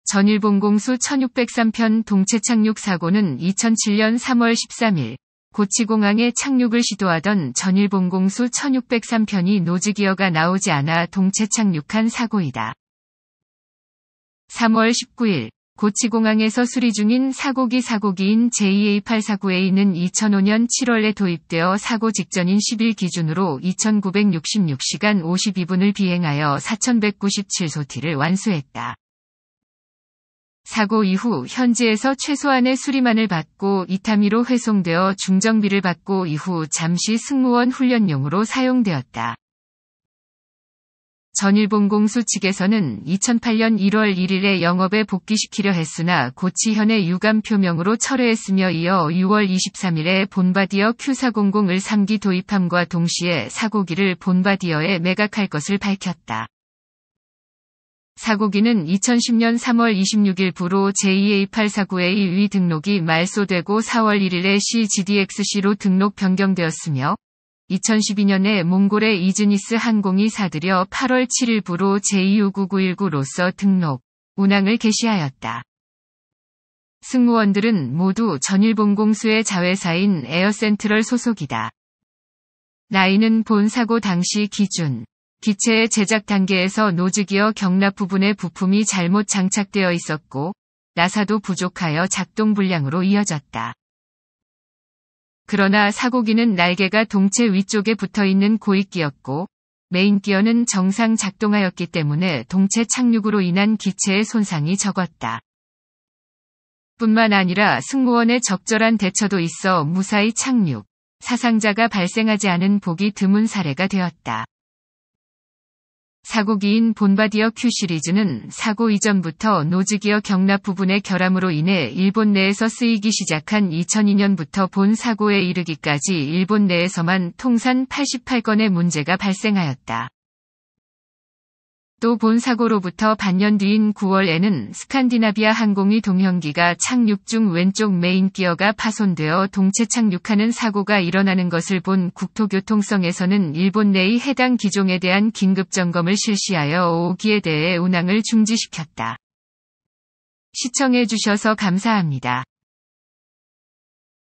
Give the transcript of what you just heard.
전일봉공수 1603편 동체 착륙 사고는 2007년 3월 13일 고치공항에 착륙을 시도하던 전일봉공수 1603편이 노즈기어가 나오지 않아 동체 착륙한 사고이다. 3월 19일 고치공항에서 수리 중인 사고기인 JA849A는 2005년 7월에 도입되어 사고 직전인 10일 기준으로 2966시간 52분을 비행하여 4197소티를 완수했다. 사고 이후 현지에서 최소한의 수리만을 받고 이타미로 회송되어 중정비를 받고 이후 잠시 승무원 훈련용으로 사용되었다. 전일봉공수 측에서는 2008년 1월 1일에 영업에 복귀시키려 했으나 고치현의 유감 표명으로 철회했으며 이어 6월 23일에 본바디어 Q400을 3기 도입함과 동시에 사고기를 본바디어에 매각할 것을 밝혔다. 사고기는 2010년 3월 26일부로 JA849A 위 등록이 말소되고 4월 1일에 CGDXC로 등록 변경되었으며 2012년에 몽골의 이즈니스 항공이 사들여 8월 7일부로 JU99919로서 등록, 운항을 개시하였다. 승무원들은 모두 전일봉공수의 자회사인 에어센트럴 소속이다. 나이는 본 사고 당시 기준 기체의 제작 단계에서 노즈기어 경납 부분에 부품이 잘못 장착되어 있었고 나사도 부족하여 작동 불량으로 이어졌다. 그러나 사고기는 날개가 동체 위쪽에 붙어있는 고익기였고 메인기어는 정상 작동하였기 때문에 동체 착륙으로 인한 기체의 손상이 적었다. 뿐만 아니라 승무원의 적절한 대처도 있어 무사히 착륙, 사상자가 발생하지 않은 보기 드문 사례가 되었다. 사고기인 본바디어 Q 시리즈는 사고 이전부터 노즈기어 경납 부분의 결함으로 인해 일본 내에서 쓰이기 시작한 2002년부터 본 사고에 이르기까지 일본 내에서만 통산 88건의 문제가 발생하였다. 또 본 사고로부터 반년 뒤인 9월에는 스칸디나비아 항공이 동형기가 착륙 중 왼쪽 메인 기어가 파손되어 동체 착륙하는 사고가 일어나는 것을 본 국토교통성에서는 일본 내의 해당 기종에 대한 긴급 점검을 실시하여 5기에 대해 운항을 중지시켰다. 시청해 주셔서 감사합니다.